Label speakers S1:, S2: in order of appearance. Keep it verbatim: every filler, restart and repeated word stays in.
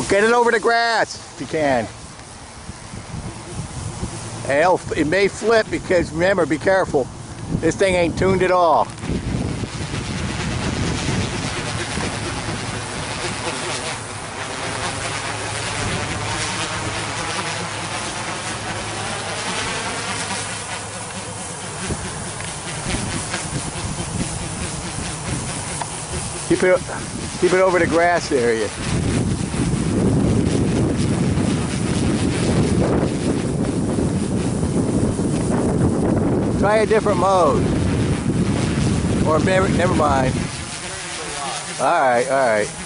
S1: get it over the grass if you can. And it'll, it may flip because, remember, be careful. This thing ain't tuned at all. Keep it, keep it over the grass area. Try a different mode. Or never, never mind. All right, all right.